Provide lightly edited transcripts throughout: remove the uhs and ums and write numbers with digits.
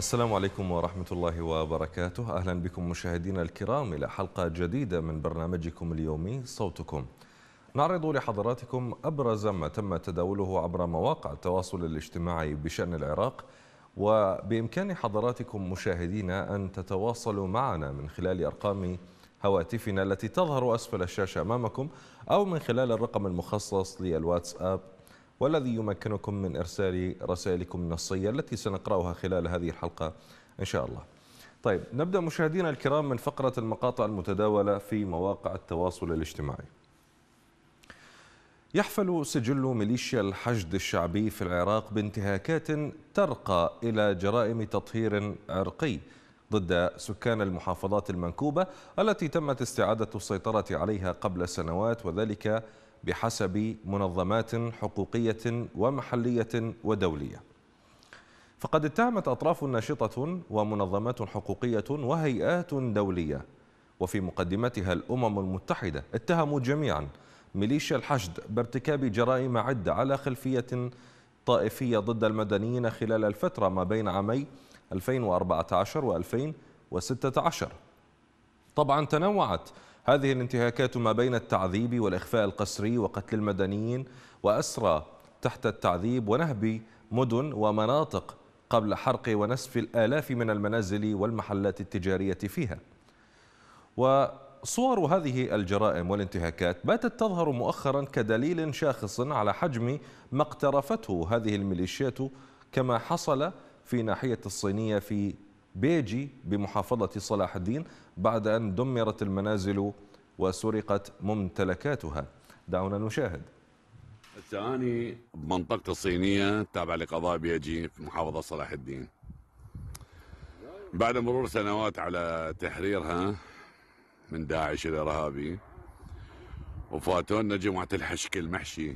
السلام عليكم ورحمة الله وبركاته. أهلا بكم مشاهدينا الكرام إلى حلقة جديدة من برنامجكم اليومي صوتكم. نعرض لحضراتكم أبرز ما تم تداوله عبر مواقع التواصل الاجتماعي بشأن العراق، وبإمكان حضراتكم مشاهدينا أن تتواصلوا معنا من خلال أرقام هواتفنا التي تظهر أسفل الشاشة أمامكم، أو من خلال الرقم المخصص للواتساب، والذي يمكنكم من إرسال رسائلكم النصية التي سنقرأها خلال هذه الحلقة إن شاء الله. طيب، نبدأ مشاهدينا الكرام من فقرة المقاطع المتداولة في مواقع التواصل الاجتماعي. يحفل سجل ميليشيا الحشد الشعبي في العراق بانتهاكات ترقى إلى جرائم تطهير عرقي ضد سكان المحافظات المنكوبة التي تمت استعادة السيطرة عليها قبل سنوات، وذلك بحسب منظمات حقوقية ومحلية ودولية. فقد اتهمت أطراف ناشطة ومنظمات حقوقية وهيئات دولية، وفي مقدمتها الأمم المتحدة، اتهموا جميعا ميليشيا الحشد بارتكاب جرائم عدة على خلفية طائفية ضد المدنيين خلال الفترة ما بين عامي 2014 و2016. طبعا تنوعت هذه الانتهاكات ما بين التعذيب والإخفاء القسري وقتل المدنيين وأسرى تحت التعذيب ونهب مدن ومناطق قبل حرق ونسف الآلاف من المنازل والمحلات التجارية فيها. وصور هذه الجرائم والانتهاكات باتت تظهر مؤخرا كدليل شاخص على حجم ما اقترفته هذه الميليشيات، كما حصل في ناحية الصينية في بيجي بمحافظة صلاح الدين بعد أن دمرت المنازل وسرقت ممتلكاتها. دعونا نشاهد. هسه اني بمنطقة الصينية تابعة لقضاء بيجي في محافظة صلاح الدين، بعد مرور سنوات على تحريرها من داعش الإرهابي، وفاتونا جماعة الحشك المحشي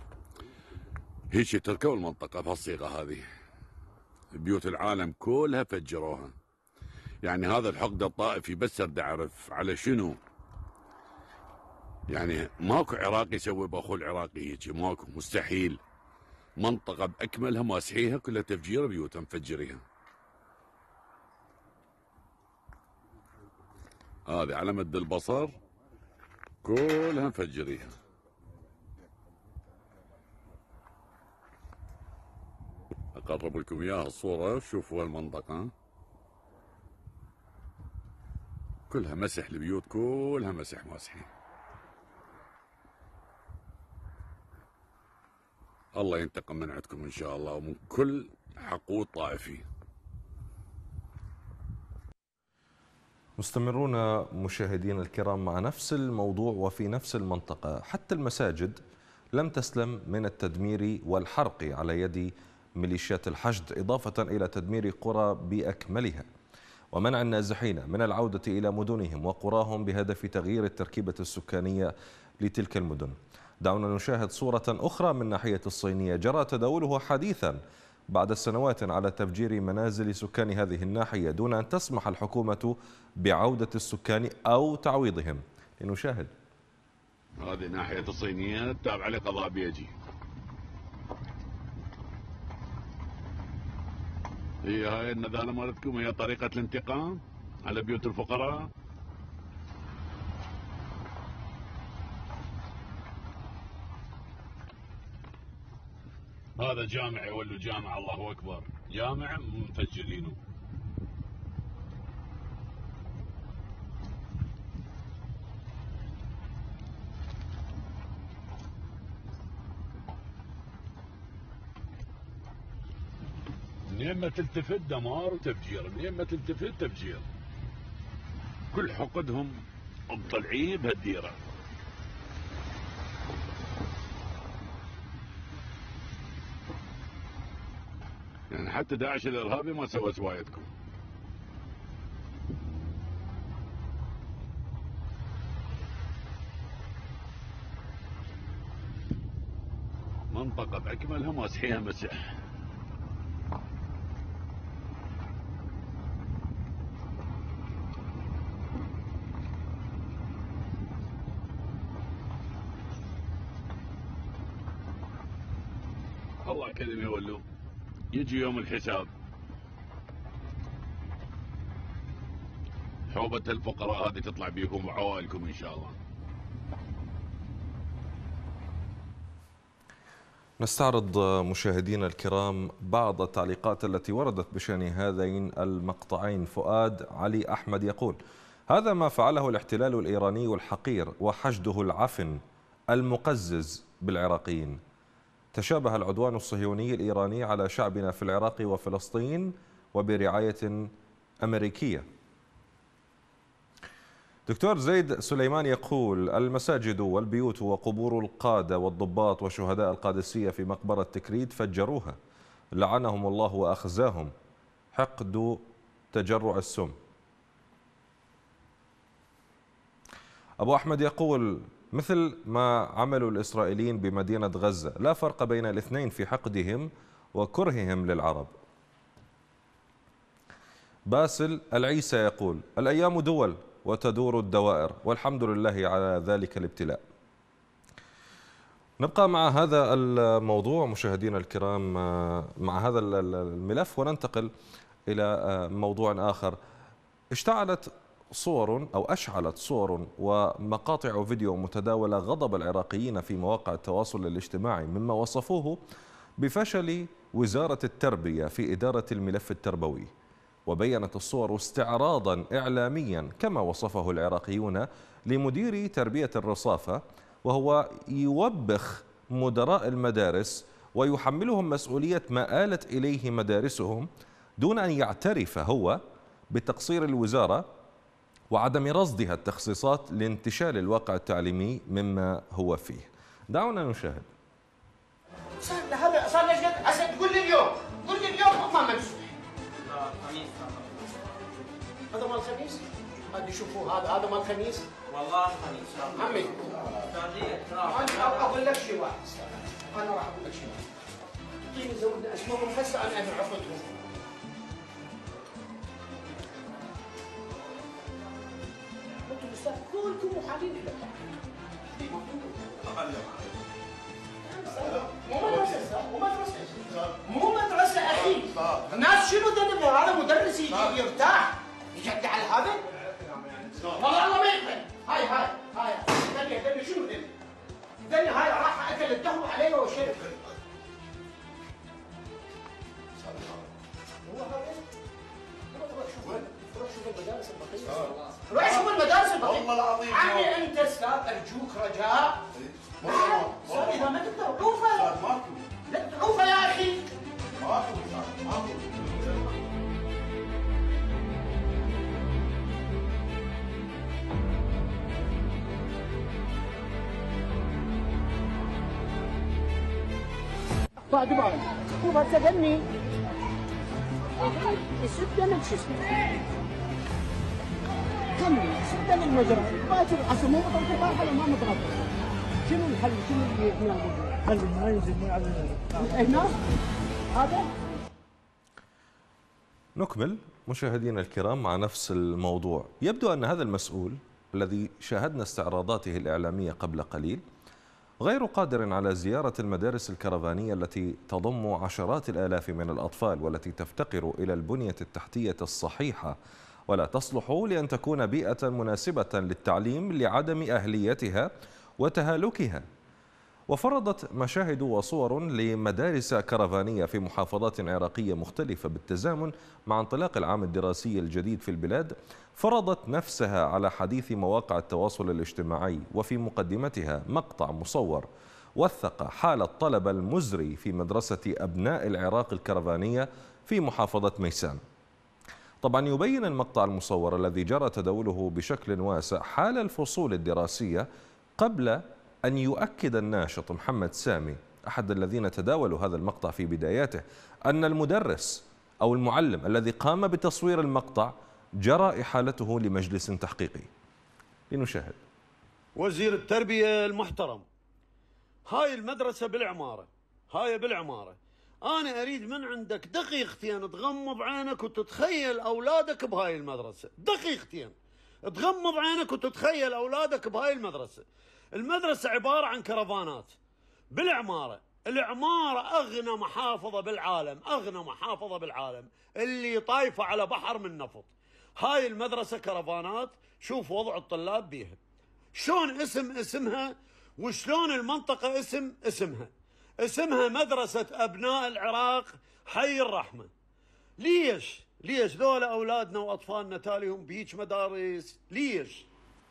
هيك تركوا المنطقة بهالصيغة هذه. بيوت العالم كلها فجروها. يعني هذا الحقد الطائفي بس اريد اعرف على شنو؟ يعني ماكو عراقي يسوي باخوه العراقي هيك، ماكو، مستحيل. منطقة باكملها ماسحيها كلها تفجير، بيوتها مفجريها. هذه على مد البصر كلها مفجريها. اقرب لكم اياها الصورة، شوفوا المنطقة كلها مسح، البيوت كلها مسح ماسحين. الله ينتقم من عندكم ان شاء الله ومن كل حقود طائفي. مستمرون مشاهدينا الكرام مع نفس الموضوع وفي نفس المنطقة. حتى المساجد لم تسلم من التدمير والحرق على يد ميليشيات الحشد، إضافة إلى تدمير قرى بأكملها ومنع النازحين من العودة إلى مدنهم وقراهم بهدف تغيير التركيبة السكانية لتلك المدن. دعونا نشاهد صورة أخرى من ناحية الصينية جرى تداوله حديثا بعد سنوات على تفجير منازل سكان هذه الناحية دون أن تسمح الحكومة بعودة السكان أو تعويضهم. لنشاهد. هذه ناحية الصينية تابعة لقضاء بيجي. هي هاي النذالة مالتكم، هي طريقة الانتقام على بيوت الفقراء. هذا جامع يولوا جامع، الله أكبر، جامع مفجرينه. منين ما تلتفت دمار وتفجير، منين ما تلتفت تفجير. كل حقدهم مطلعين بهالديرة. يعني حتى داعش الإرهابي ما سوى سوايتكم. منطقة بأكملها ماسحيها مسح. الله كلمة يولوا، يجي يوم الحساب. حوبة الفقراء هذه تطلع بيكم وعوائلكم إن شاء الله. نستعرض مشاهدينا الكرام بعض التعليقات التي وردت بشأن هذين المقطعين. فؤاد علي أحمد يقول: هذا ما فعله الاحتلال الإيراني الحقير وحشده العفن المقزز بالعراقيين. تشابه العدوان الصهيوني الإيراني على شعبنا في العراق وفلسطين وبرعاية أمريكية. دكتور زيد سليمان يقول: المساجد والبيوت وقبور القادة والضباط وشهداء القادسية في مقبرة تكريت فجروها، لعنهم الله وأخزاهم، حقد تجرع السم. أبو أحمد يقول: مثل ما عملوا الإسرائيليين بمدينة غزة، لا فرق بين الاثنين في حقدهم وكرههم للعرب. باسل العيسى يقول: الأيام دول وتدور الدوائر والحمد لله على ذلك الابتلاء. نبقى مع هذا الموضوع مشاهدينا الكرام، مع هذا الملف، وننتقل إلى موضوع آخر. اشتعلت صور ومقاطع فيديو متداولة غضب العراقيين في مواقع التواصل الاجتماعي، مما وصفوه بفشل وزارة التربية في إدارة الملف التربوي. وبينت الصور استعراضا إعلاميا كما وصفه العراقيون لمدير تربية الرصافة، وهو يوبخ مدراء المدارس ويحملهم مسؤولية ما آلت إليه مدارسهم دون أن يعترف هو بتقصير الوزارة وعدم رصدها التخصيصات لانتشال الواقع التعليمي مما هو فيه. دعونا نشاهد. صار ليش قد أسد قول لي اليوم ما ممسوح. هذا مال الخميس؟ هذا شوفوا هذا مال الخميس؟ والله الخميس عمي أنا أقول لك شيء واحد، أنا راح أقول لك شيء واحد. اعطيني زودنا اسمهم هسه أنا عقدهم. أنتم الأستاذ كلكم محالين إلى مو مدرسة أخي. الناس شنو ذنبها؟ هذا مدرس يجي يرتاح يجدع على هذا؟ والله الله ما يقبل. هاي دنيا شنو دنيا هاي راح أكل الدهو عليه وشرب. روح شوف المدارس البقية. روح شوف المدارس البقية. والله العظيم عمي أنت أستاذ أرجوك رجاء. إذا ما تقدر عوفة لا عوفة يا أخي. ماكو. بعد بالك شوف هسه دمي السته من شو اسمه كمل سته من المجرى باكر اصلا مو مطلق البارحه ولا ما مطلق. شنو الحل؟ شنو اللي يحل؟ ما ينزل مو يعلم هنا هذا. نكمل مشاهدينا الكرام مع نفس الموضوع. يبدو أن هذا المسؤول الذي شاهدنا استعراضاته الإعلامية قبل قليل غير قادر على زيارة المدارس الكرفانية التي تضم عشرات الآلاف من الأطفال والتي تفتقر إلى البنية التحتية الصحيحة ولا تصلح لأن تكون بيئة مناسبة للتعليم لعدم أهليتها وتهالكها. وفرضت مشاهد وصور لمدارس كرفانية في محافظات عراقية مختلفة بالتزامن مع انطلاق العام الدراسي الجديد في البلاد، فرضت نفسها على حديث مواقع التواصل الاجتماعي، وفي مقدمتها مقطع مصور وثق حال الطلبة المزري في مدرسة أبناء العراق الكرفانية في محافظة ميسان. طبعا يبين المقطع المصور الذي جرى تداوله بشكل واسع حال الفصول الدراسية قبل أن يؤكد الناشط محمد سامي أحد الذين تداولوا هذا المقطع في بداياته أن المدرس أو المعلم الذي قام بتصوير المقطع جرى إحالته لمجلس تحقيقي. لنشاهد. وزير التربية المحترم، هاي المدرسة بالعمارة، أنا أريد من عندك دقيقتين تغمض عينك وتتخيل أولادك بهاي المدرسة، دقيقتين تغمض عينك وتتخيل أولادك بهاي المدرسة. المدرسة عبارة عن كرفانات بالعمارة، العمارة أغنى محافظة بالعالم، أغنى محافظة بالعالم اللي طايفة على بحر من نفط. هاي المدرسة كرفانات، شوف وضع الطلاب بيها، شلون اسمها، وشلون المنطقة اسمها. اسمها مدرسة أبناء العراق حي الرحمة. ليش ذولا أولادنا وأطفالنا تاليهم بيج مدارس؟ ليش؟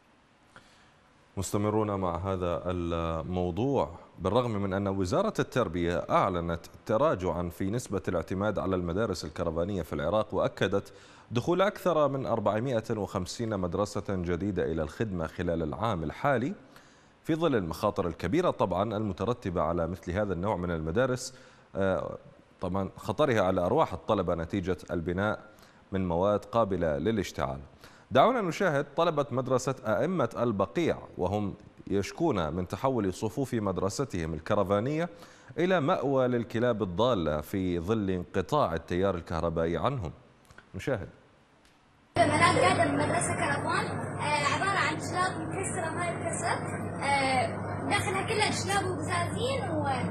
مستمرون مع هذا الموضوع بالرغم من أن وزارة التربية أعلنت تراجعا في نسبة الاعتماد على المدارس الكرفانية في العراق، وأكدت دخول أكثر من 450 مدرسة جديدة إلى الخدمة خلال العام الحالي، في ظل المخاطر الكبيرة طبعا المترتبة على مثل هذا النوع من المدارس، طبعا خطرها على أرواح الطلبة نتيجة البناء من مواد قابلة للاشتعال. دعونا نشاهد طلبة مدرسة أئمة البقيع وهم يشكون من تحول صفوف مدرستهم الكرفانية إلى مأوى للكلاب الضالة في ظل انقطاع التيار الكهربائي عنهم. نشاهد. ملاك قاعدة بمدرسة كرفان، عبارة عن شلاب مكسرة ما يتكسر، داخلها كلها شلاب وبزازين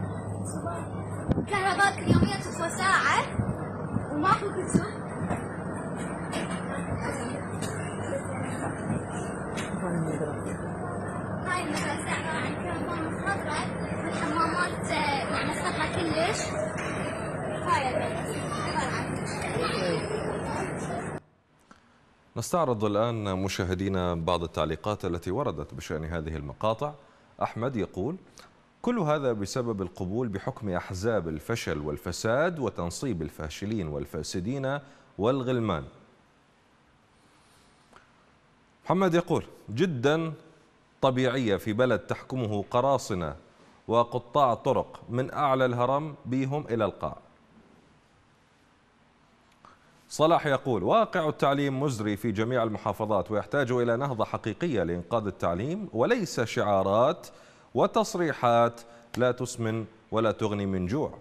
وكهرباء كل يومية تطفى ساعة وماكو كتب. هاي المدرسة عبارة عن كرفان خضراء والحمامات يعني خضراء كلش. هاي المدرسة عبارة عن نستعرض الآن مشاهدينا بعض التعليقات التي وردت بشأن هذه المقاطع. أحمد يقول: كل هذا بسبب القبول بحكم أحزاب الفشل والفساد وتنصيب الفاشلين والفاسدين والغلمان. محمد يقول: جدا طبيعية في بلد تحكمه قراصنة وقطاع طرق من أعلى الهرم بهم إلى القاع. صلاح يقول: واقع التعليم مزري في جميع المحافظات ويحتاج إلى نهضة حقيقية لإنقاذ التعليم وليس شعارات وتصريحات لا تسمن ولا تغني من جوع.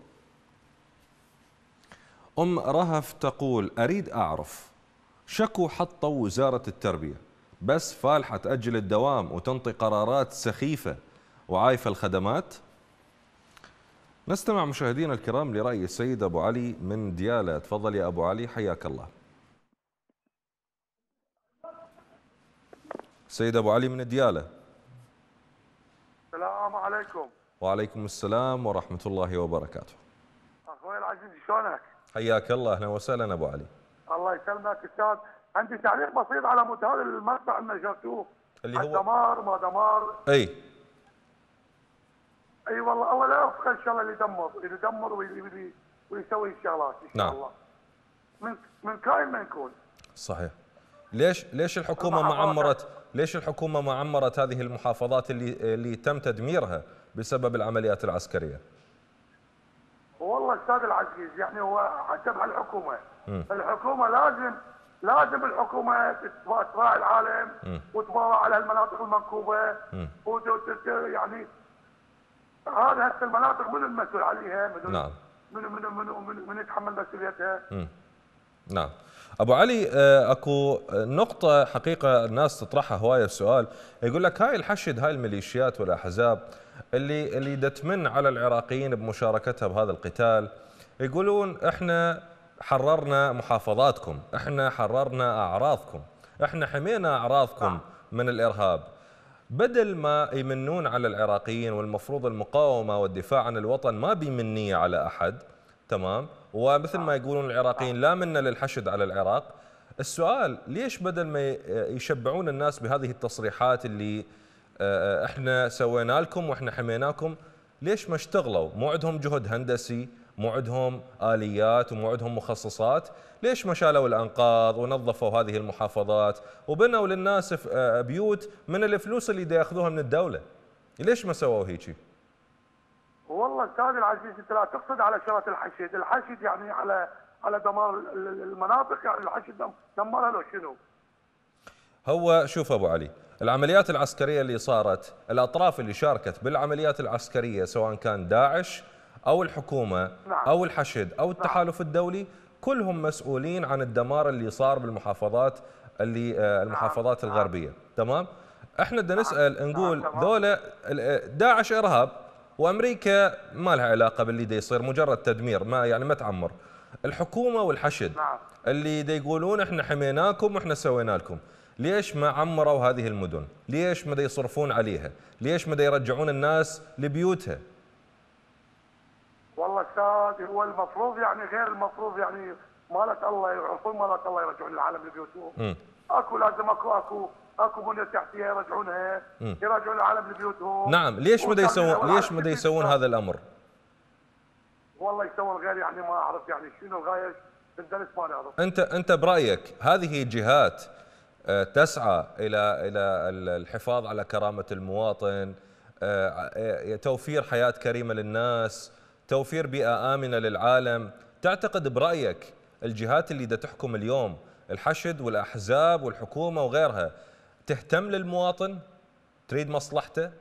أم رهف تقول: أريد أعرف، شكو حطوا وزارة التربية بس فالحة تأجل الدوام وتنطي قرارات سخيفة وعايفة الخدمات. نستمع مشاهدينا الكرام لرأي السيد أبو علي من ديالى. تفضل يا أبو علي، حياك الله. سيد أبو علي من ديالى. السلام عليكم. وعليكم السلام ورحمة الله وبركاته. أخوي العزيز شلونك؟ حياك الله، أهلا وسهلا أبو علي. الله يسلمك أستاذ. عندي تعليق بسيط على مود هذا المقطع اللي نشرتوه اللي هو دمار ما دمار. أي والله الله لا يوفقه إن شاء الله، اللي يدمر ويسوي الشغلات إن شاء نعم. الله. من كائن ما يكون. صحيح. ليش الحكومة ما عمرت هذه المحافظات اللي تم تدميرها بسبب العمليات العسكرية؟ والله أستاذ العزيز يعني هو حسب الحكومة. الحكومة لازم الحكومة تراعي العالم وتراعي على المناطق المنكوبة يعني هذه هسه المناطق من المسؤول عليها؟ نعم. من يتحمل مسؤوليتها؟ نعم. أبو علي، أكو نقطة حقيقة الناس تطرحها هواية السؤال، يقول لك هاي الحشد، هاي الميليشيات والأحزاب اللي دتمن على العراقيين بمشاركتها بهذا القتال، يقولون احنا حررنا محافظاتكم، احنا حررنا أعراضكم، احنا حمينا أعراضكم من الإرهاب. بدل ما يمنون على العراقيين، والمفروض المقاومة والدفاع عن الوطن ما بيمنية على أحد، تمام، ومثل ما يقولون العراقيين لا منا للحشد على العراق. السؤال: ليش بدل ما يشبعون الناس بهذه التصريحات اللي احنا سوينا لكم واحنا حميناكم، ليش ما اشتغلوا؟ مو عندهم جهد هندسي، مو عندهم آليات، ومو عندهم مخصصات؟ ليش ما شالوا الأنقاض ونظفوا هذه المحافظات وبنوا للناس بيوت من الفلوس اللي ياخذوها من الدولة؟ ليش ما سووا هيك؟ والله استاذ العزيز انت لا تقصد على شغله الحشد يعني على دمار المناطق، يعني الحشد دمرها لو شنو؟ هو شوف ابو علي، العمليات العسكريه اللي صارت، الاطراف اللي شاركت بالعمليات العسكريه سواء كان داعش او الحكومه او الحشد او التحالف الدولي، كلهم مسؤولين عن الدمار اللي صار بالمحافظات المحافظات الغربيه، تمام؟ احنا بدنا نسال نقول ذولا داعش ارهاب وأمريكا ما لها علاقة باللي دا يصير، مجرد تدمير، ما تعمر. الحكومة والحشد نعم. اللي دا يقولون احنا حميناكم واحنا سوينا لكم، ليش ما عمروا هذه المدن؟ ليش ما دا يصرفون عليها؟ ليش ما دا يرجعون الناس لبيوتها؟ والله استاذ، هو المفروض يعني غير المفروض يعني مالت الله يعرفون مالت الله يرجعون العالم لبيوتهم. اكو لازم اكو بنيه تحتيه يرجعونها، يرجعون العالم لبيوتهم. نعم، ليش ما دا يسوون هذا الامر؟ والله يسوون غير يعني ما اعرف يعني شنو الغايه، ندرس ما نعرف. انت برايك هذه جهات تسعى الى الحفاظ على كرامه المواطن، توفير حياه كريمه للناس، توفير بيئه امنه للعالم، تعتقد برايك الجهات اللي دا تحكم اليوم، الحشد والاحزاب والحكومه وغيرها، تهتم للمواطن؟ تريد مصلحته؟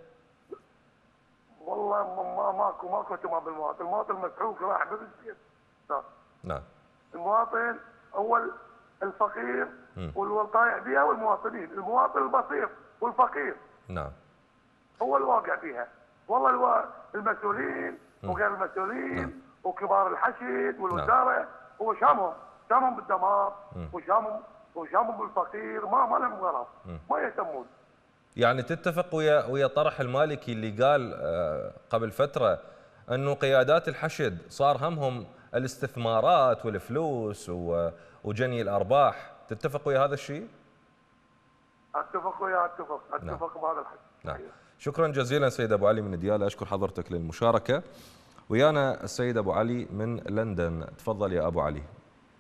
والله ماكو اهتمام بالمواطن، المواطن مسحوق راح بالسيف. نعم. المواطن هو الفقير والطايح بها والمواطنين، المواطن البسيط والفقير. نعم. هو الواقع فيها، والله المسؤولين وغير المسؤولين. نعم. وكبار الحشد والوزاره. نعم. هو شامهم بالدمار وشامهم بالفقير، ما لهم غرض، ما يهتمون. يعني تتفق ويا طرح المالكي اللي قال قبل فتره انه قيادات الحشد صار همهم الاستثمارات والفلوس وجني الارباح، تتفق ويا هذا الشيء؟ اتفق بهذا الحكي. نعم. شكرا جزيلا سيد ابو علي من ديالى، اشكر حضرتك للمشاركه. ويانا السيد ابو علي من لندن، تفضل يا ابو علي.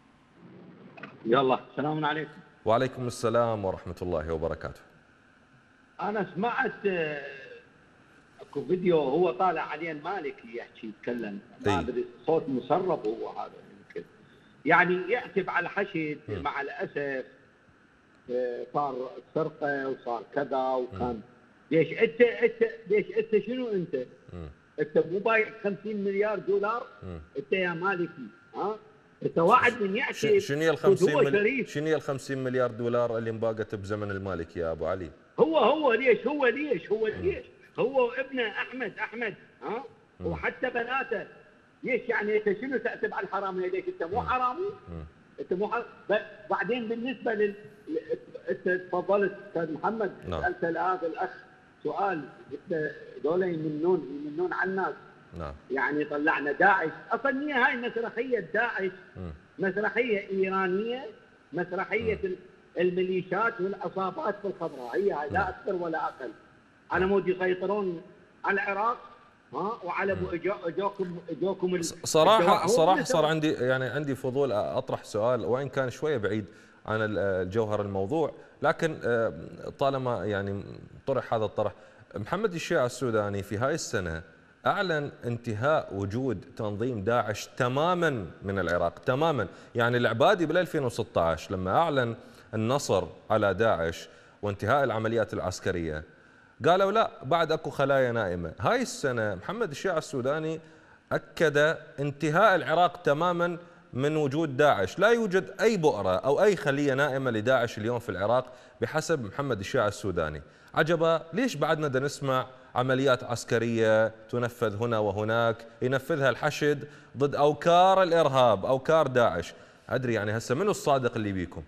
يلا السلام عليكم. وعليكم السلام ورحمه الله وبركاته. انا سمعت اكو فيديو هو طالع عليه المالكي يحكي يتكلم، صوت مسرب هو هذا يمكن، يعني يعتب على الحشد. مع الاسف صار سرقه وصار كذا وكان ليش انت شنو انت مو بايع 50 مليار دولار انت يا مالكي؟ انت واحد من يعتب. شنو هي ال 50 مليار دولار اللي انباقت بزمن المالكي يا ابو علي؟ هو ليش هو ابنه احمد وحتى بناته ليش؟ يعني انت شنو تعتب على الحرامي؟ ليش انت مو حرامي؟ انت مو بعدين بالنسبه انت تفضلت استاذ محمد، سالت هذا الاخ سؤال، انت دول يمنون على الناس. نعم. يعني طلعنا داعش، اصلا هي هاي مسرحيه داعش، مسرحيه ايرانيه، مسرحيه الميليشيات والعصابات في الخضراء، هي هاي لا اكثر ولا اقل، على مود يسيطرون على العراق وعلى اجوكم صراحه صار عندي فضول اطرح سؤال، وان كان شويه بعيد عن الجوهر الموضوع، لكن طالما يعني طرح هذا الطرح، محمد الشيع السوداني في هاي السنه اعلن انتهاء وجود تنظيم داعش تماما من العراق، تماما. يعني العبادي بال 2016 لما اعلن النصر على داعش وانتهاء العمليات العسكريه قالوا لا، بعد اكو خلايا نائمه. هاي السنه محمد الشيع السوداني اكد انتهاء العراق تماما من وجود داعش، لا يوجد اي بؤره او اي خليه نائمه لداعش اليوم في العراق بحسب محمد الشيع السوداني. عجبا ليش بعدنا دا نسمع عمليات عسكريه تنفذ هنا وهناك، ينفذها الحشد ضد اوكار الارهاب، اوكار داعش. ادري يعني هسه منو الصادق اللي بيكم؟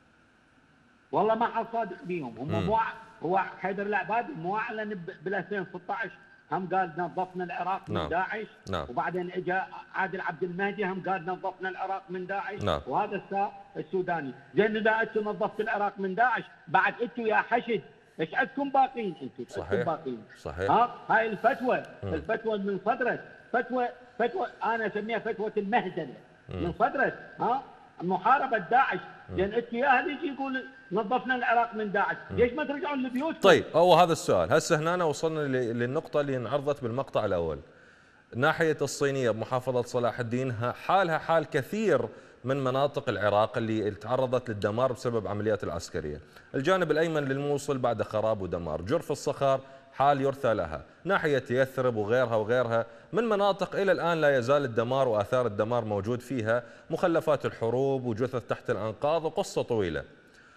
والله ما حد صادق بيهم، هم هو حيدر العبادي مو اعلن بال 2016 هم قال نظفنا العراق من داعش. وبعدين اجى عادل عبد المهدي هم قال نظفنا العراق من داعش. وهذا السوداني زين، اذا انتم نظفتوا العراق من داعش بعد انتم يا حشد ايش عندكم باقين؟ انتم صحيح باقين. صحيح. هاي الفتوى من صدرت، فتوى انا اسميها فتوى المهزله من صدرت محاربه داعش. لان انتم يا اهل يجي يقول نظفنا العراق من داعش، ليش ما ترجعون لبيوتكم؟ طيب هو هذا السؤال، هسه هنا وصلنا للنقطه اللي انعرضت بالمقطع الاول. ناحيه الصينيه بمحافظه صلاح الدين حالها حال كثير من مناطق العراق اللي تعرضت للدمار بسبب عمليات العسكريه. الجانب الايمن للموصل بعد خراب ودمار، جرف الصخر حال يرثى لها، ناحيه يثرب وغيرها من مناطق الى الان لا يزال الدمار واثار الدمار موجود فيها، مخلفات الحروب وجثث تحت الانقاض وقصه طويله.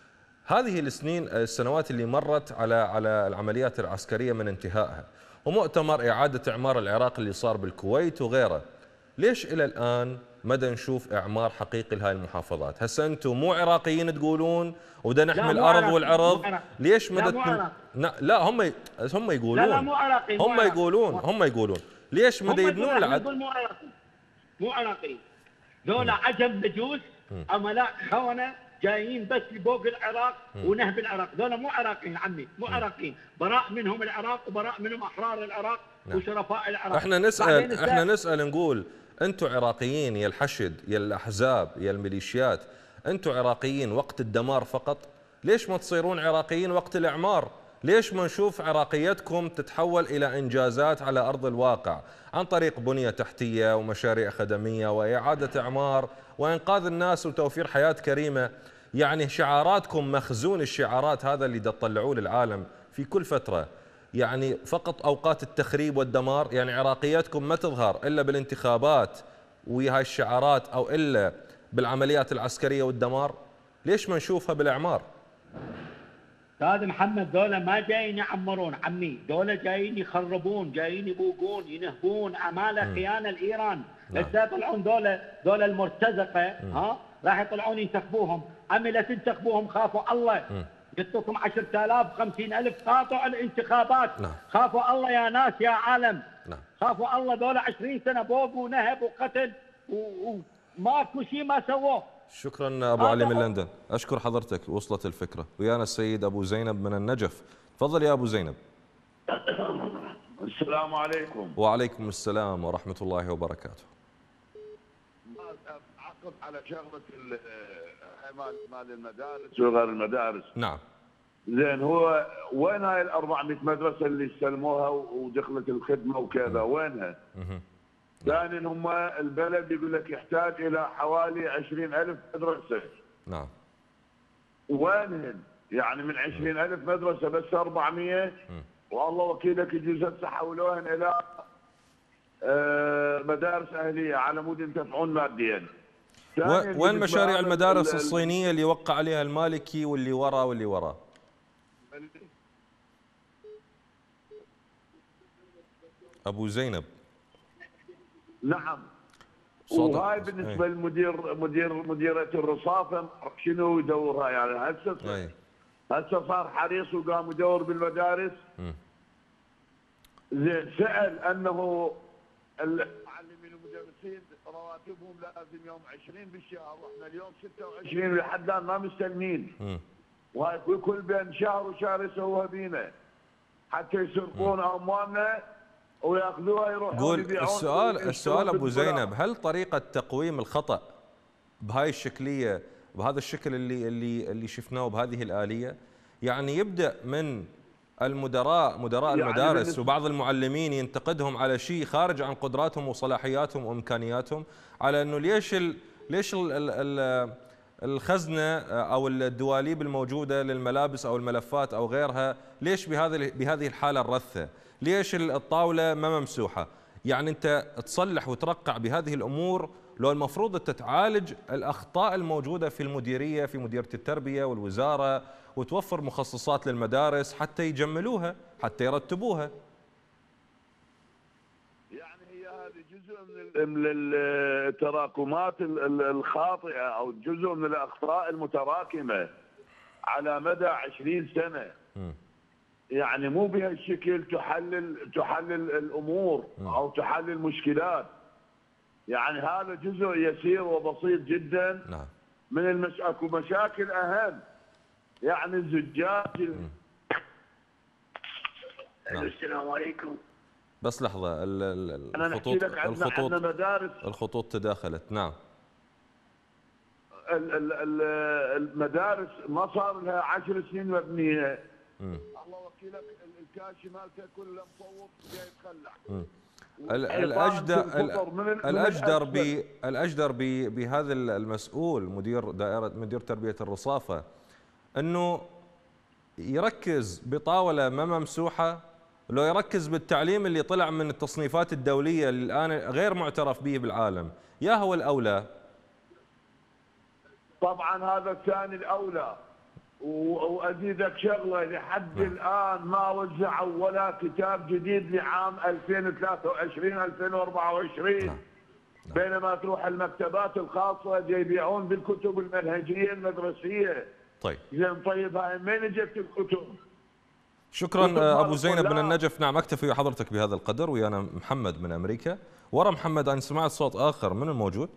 هذه السنوات اللي مرت على العمليات العسكرية من انتهائها، ومؤتمر إعادة إعمار العراق اللي صار بالكويت وغيره، ليش إلى الآن مدى نشوف إعمار حقيقي لهاي المحافظات؟ هسه أنتم مو عراقيين تقولون ودا نحمي الأرض والعرض، ليش مدى لا هم يقولون، لا مو عراقي، هم يقولون ليش مدى يبنون العدل؟ مو عراقي، ذولا عجم مجوس عملاء خونة جايين بس لفوق العراق ونهب العراق، ذولا مو عراقيين عمي، مو عراقيين، براء منهم العراق وبراء منهم احرار العراق وشرفاء العراق. احنا نسال نقول انتم عراقيين يا الحشد يا الاحزاب يا الميليشيات، انتم عراقيين وقت الدمار فقط؟ ليش ما تصيرون عراقيين وقت الاعمار؟ ليش ما نشوف عراقيتكم تتحول الى انجازات على ارض الواقع عن طريق بنيه تحتيه ومشاريع خدميه واعاده اعمار وانقاذ الناس وتوفير حياه كريمه؟ يعني شعاراتكم مخزون الشعارات هذا اللي تطلعوه للعالم في كل فتره، يعني فقط اوقات التخريب والدمار. يعني عراقيتكم ما تظهر الا بالانتخابات وهاي الشعارات او الا بالعمليات العسكريه والدمار. ليش ما نشوفها بالاعمار؟ استاذ محمد، ذولا ما جايين يعمرون عمي، ذولا جايين يخربون، جايين يبوقون ينهبون، عماله خيانه لايران. هسه يطلعون ذولا المرتزقه ها راح يطلعون ينتخبوهم، عمي لا تنتخبوهم، خافوا الله. قلت لكم 10,000 50,000 قاطعوا الانتخابات. خافوا الله يا ناس يا عالم. خافوا الله، ذولا 20 سنه بوق ونهب وقتل وماكو شيء ما سووه. شكرا ابو علي من لندن، اشكر حضرتك، وصلت الفكره. ويانا السيد ابو زينب من النجف، تفضل يا ابو زينب. السلام عليكم. وعليكم السلام ورحمه الله وبركاته. اعقب على شغله مال المدارس وغير المدارس. نعم. زين، هو وين هاي ال 400 مدرسه اللي استلموها ودخلت الخدمه وكذا؟ وينها؟ ثانيا هم البلد يقول لك يحتاج الى حوالي 20,000 مدرسه. نعم. وينهن؟ يعني من 20,000 مدرسه بس 400 والله وكيلك يجوز هسه حولوهن الى مدارس اهليه على مود ينتفعون ماديا. وين مشاريع المدارس الصينيه اللي وقع عليها المالكي واللي وراه؟ ابو زينب. نعم. وهاي بالنسبه مديره الرصافه شنو يدورها؟ يعني هسه صار حريص وقام يدور بالمدارس. زين، سال انه المعلمين والمدرسين رواتبهم لازم يوم 20 بالشهر، واحنا اليوم 26 لحد الان ما مستلمين. وهاي كل بين شهر وشهر يسووها بينا حتى يسرقون اموالنا وياخذوها يروحون قول يبيعون. السؤال ابو زينب، هل طريقه تقويم الخطا بهاي الشكليه بهذا الشكل اللي شفناه بهذه الاليه، يعني يبدا من مدراء يعني المدارس وبعض المعلمين ينتقدهم على شيء خارج عن قدراتهم وصلاحياتهم وامكانياتهم، على انه ليش الخزنه او الدواليب الموجوده للملابس او الملفات او غيرها ليش بهذه الحاله الرثه؟ ليش الطاوله ما ممسوحه؟ يعني انت تصلح وترقع بهذه الامور، لو المفروض انت تعالج الاخطاء الموجوده في المديريه، في مديريه التربيه والوزاره، وتوفر مخصصات للمدارس حتى يجملوها، حتى يرتبوها. يعني هي هذه جزء من التراكمات الخاطئه او جزء من الاخطاء المتراكمه على مدى 20 سنه. يعني مو بهالشكل تحلل الامور او تحلل المشكلات. يعني هذا جزء يسير وبسيط جدا. نعم. من اكو مشاكل اهم، يعني الزجاج. نعم. السلام عليكم. بس لحظه، الخطوط تداخلت. نعم. المدارس ما صار لها 10 سنين مبنيه. الله وكيلك الكاشي مالته كله مصوب جاي يتخلع. الأجدر بهذا المسؤول مدير تربية الرصافة أنه يركز بطاولة ما ممسوحة، لو يركز بالتعليم اللي طلع من التصنيفات الدولية اللي الآن غير معترف به بالعالم، يا هو الأولى. طبعا هذا الثاني الأولى، وازيدك شغله، لحد الان ما وزعوا ولا كتاب جديد لعام 2023 2024. بينما تروح المكتبات الخاصه يبيعون بالكتب المنهجيه المدرسيه. طيب زين طيب هاي من اجت الكتب؟ شكرا ابو زينب من النجف. نعم اكتفي حضرتك بهذا القدر. ويانا محمد من امريكا. ورا محمد عن سماعة صوت اخر من الموجود.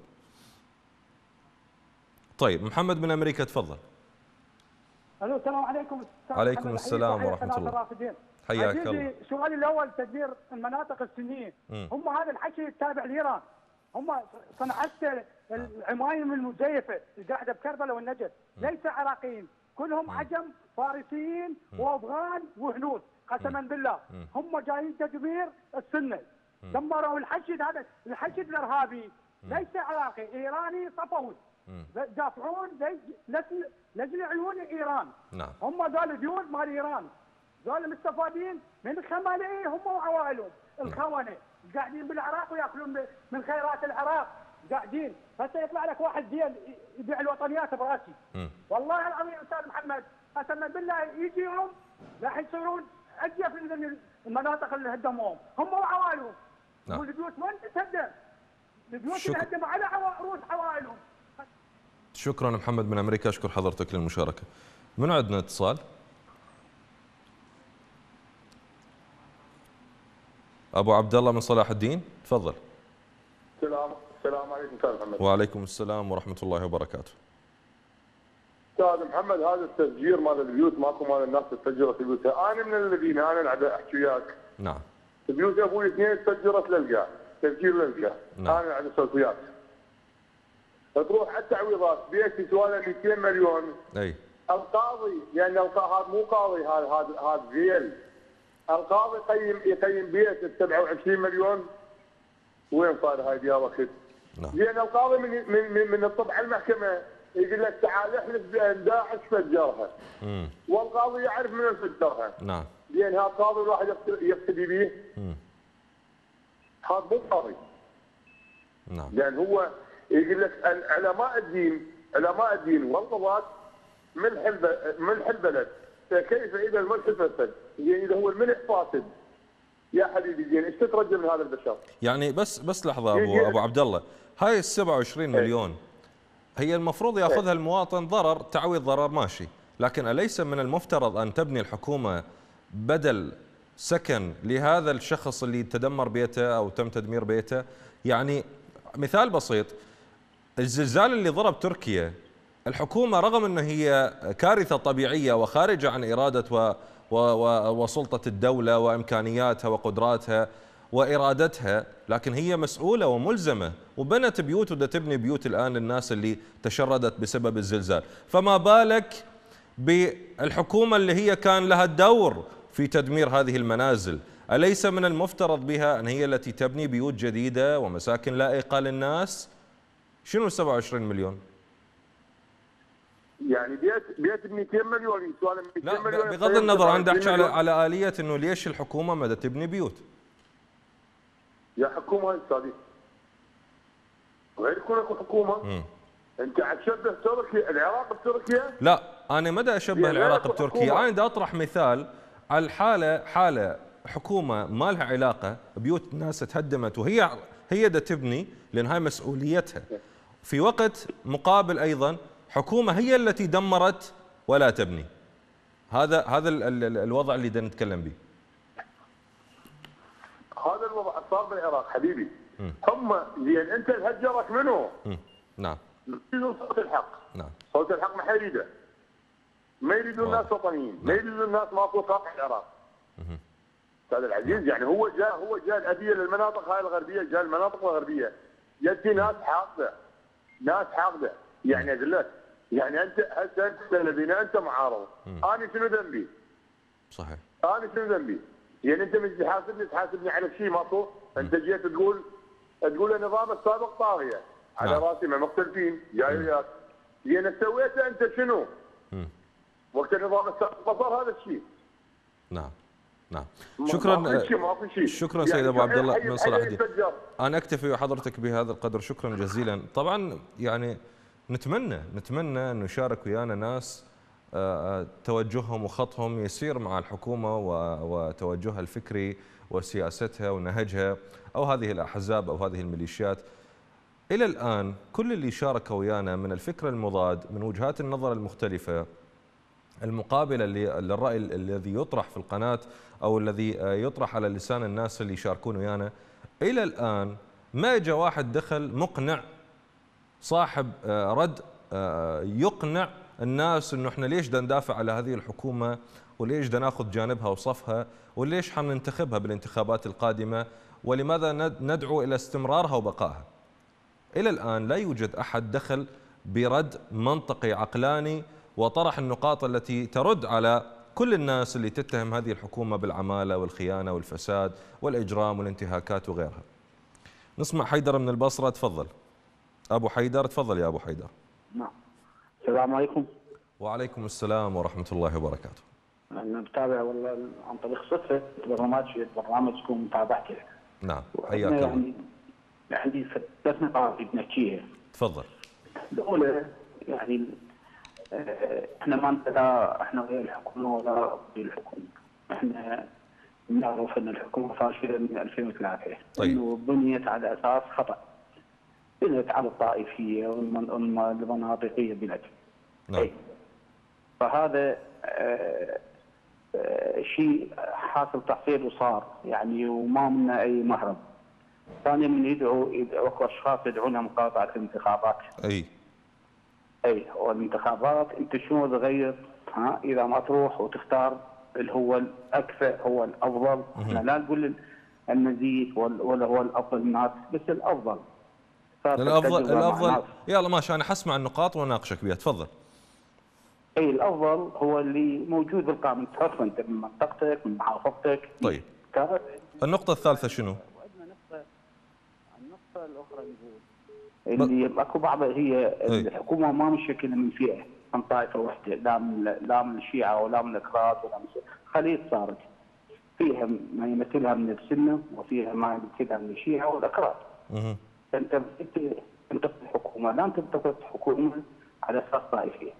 طيب محمد من امريكا تفضل. الو السلام عليكم. عليكم السلام ورحمه الله. حياك الله. سؤالي الاول تدبير المناطق السنيه. هم هذا الحكي التابع لايران، هم صنعت العمايم المزيفه القاعده بكربلاء والنجف، ليس عراقيين، كلهم عجم فارسيين وافغان وهنود قسما بالله. هم جايين تدمير السنه، دمروا الحشد. هذا الحشد الارهابي ليس عراقي، ايراني صفوي، دافعون لاجل عيون ايران. نعم. هم ذول ديول مال ايران، ذول مستفادين من خماليه هم وعوائلهم الخونه، قاعدين بالعراق وياكلون من خيرات العراق قاعدين. هسه يطلع لك واحد ديل يبيع الوطنيات براسي. والله العظيم استاذ محمد قسما بالله يجي يوم راح يصيرون اجيف من المناطق اللي هدموهم هم وعوائلهم. والبيوت وين تتهدم؟ البيوت تنهدم على رؤوس عوائلهم. شكرا محمد من امريكا، اشكر حضرتك للمشاركه. من عندنا اتصال؟ ابو عبد الله من صلاح الدين تفضل. السلام عليكم استاذ محمد. وعليكم السلام ورحمه الله وبركاته. استاذ محمد هذا التفجير مال البيوت ماكو مال الناس تفجرت بيوتها، انا من الذين انا احكي وياك. نعم. بيوت ابوي اثنين تفجرت للقاع، تفجير للقاع. نعم. انا عندي صوتيات. تروح على التعويضات بيتي سواله 200 مليون. اي. القاضي لان هذا مو قاضي، هذا ذيل. القاضي يقيم بيت ب 27 مليون. وين صار هاي يا وقت؟ نعم. لان القاضي من الطب على المحكمه يقول لك تعال احلف بان داعش فجرها. والقاضي يعرف من فجرها. نعم. لان هذا القاضي الواحد يقتدي به. هذا مو قاضي. نعم. لان هو يقول لك علماء الدين والقضاة ملح البلد، فكيف اذا الملح فسد؟ يعني اذا هو الملح فاسد يا حبيبي زين ايش تترجى من هذا البشر؟ يعني بس لحظه ابو عبد الله، هاي ال 27 مليون هي المفروض ياخذها المواطن ضرر، تعويض ضرر ماشي، لكن اليس من المفترض ان تبني الحكومه بدل سكن لهذا الشخص اللي تدمر بيته او تم تدمير بيته؟ يعني مثال بسيط، الزلزال اللي ضرب تركيا، الحكومه رغم انه هي كارثه طبيعيه وخارجه عن اراده وسلطه الدوله وامكانياتها وقدراتها وارادتها، لكن هي مسؤوله وملزمه وبنت بيوت ودا تبني بيوت الان للناس اللي تشردت بسبب الزلزال، فما بالك بالحكومه اللي هي كان لها الدور في تدمير هذه المنازل؟ أليس من المفترض بها أن هي التي تبني بيوت جديدة ومساكن لائقة للناس؟ شنو 27 مليون؟ يعني بيت ب 200 مليون يسوى 200 مليون. لا بغض النظر أنا أحكي على آلية إنه ليش الحكومة ما تبني بيوت؟ يا حكومة أستاذي غير يكون حكومة. أنت عم تشبه تركيا العراق بتركيا؟ لا أنا ما أشبه العراق بتركيا، أنا دا أطرح مثال على حالة حكومة ما لها علاقة، بيوت ناس تهدمت وهي دا تبني لأن هاي مسؤوليتها، في وقت مقابل أيضا حكومة هي التي دمرت ولا تبني. هذا الوضع اللي دا نتكلم به. هذا الوضع صار بالعراق حبيبي. هم زين انت هجرك منو؟ نعم. يريدون صوت الحق. نعم. صوت الحق ما حيريده. ما يريدون الناس وطنيين، ما يريدون الناس ماكو صالح العراق. استاذ العزيز يعني هو جاء الأذية للمناطق هاي الغربية، جاء المناطق الغربية يأتي ناس حاقدة يعني اقول لك يعني انت هسه انت انت معارض، انا شنو ذنبي؟ صحيح. انا شنو ذنبي؟ يعني انت مش تحاسبني على شيء ماكو، انت جيت تقول النظام السابق طاغيه على راسي ما مختلفين جاي وياك. يعني سويته انت شنو؟ وقت النظام السابق صار هذا الشيء. نعم. شكرا سيد ابو عبد الله من صلاح الدين. انا اكتفي وحضرتك بهذا القدر، شكرا جزيلا. طبعا يعني نتمنى ان يشارك ويانا ناس توجههم وخطهم يسير مع الحكومة وتوجهها الفكري وسياستها ونهجها، أو هذه الأحزاب أو هذه الميليشيات. إلى الآن كل اللي شاركوا ويانا من الفكر المضاد، من وجهات النظر المختلفة المقابلة للرأي الذي يطرح في القناة أو الذي يطرح على لسان الناس اللي يشاركون ويانا، إلى الآن ما جاء واحد دخل مقنع صاحب رد يقنع الناس انه احنا ليش بدنا ندافع على هذه الحكومه، وليش بدنا ناخذ جانبها وصفها، وليش حننتخبها بالانتخابات القادمه، ولماذا ندعو الى استمرارها وبقائها. الى الان لا يوجد احد دخل برد منطقي عقلاني وطرح النقاط التي ترد على كل الناس اللي تتهم هذه الحكومه بالعماله والخيانه والفساد والاجرام والانتهاكات وغيرها. نسمع حيدر من البصره، تفضل. ابو حيدر، تفضل يا ابو حيدر. نعم. السلام عليكم. وعليكم السلام ورحمة الله وبركاته. أنا بتابع والله عن طريق صدفة برنامجكم متابعته. نعم، حياك الله. يعني عندي 3 نقاط بنحكيها. تفضل. الأولى يعني احنا ما احنا غير الحكومة ولا ضد الحكومة. احنا نعرف ان الحكومة فاشلة من 2003. طيب. انه بنيت على اساس خطأ. بنيت على الطائفية والمناطقية بلاد. نعم. فهذا شيء حاصل تحصيل وصار يعني وما منا اي مهرب. ثانيا من يدعو اكو اشخاص يدعونها مقاطعة الانتخابات. اي والانتخابات انت شنو تغير؟ اذا ما تروح وتختار اللي هو الاكفأ هو الافضل. احنا لا نقول النزيه ولا هو الافضل الناس، بس الافضل. الافضل يلا ماشي، انا حسمع النقاط وناقشك بها، تفضل. اي الافضل هو اللي موجود بالقائمه، تعرف انت من منطقتك من محافظتك. طيب. النقطة الثالثة شنو؟ النقطة الأخرى اللي اكو بعض هي الحكومة ما مشكلة من فئة، من طائفة واحدة، لا من الشيعة ولا من الأكراد ولا من خليط صارت. فيها ما يمثلها من السنة وفيها ما يمثلها من الشيعة والأكراد. انت تنتقد الحكومه، لا تنتقد الحكومه على اساس طائفي.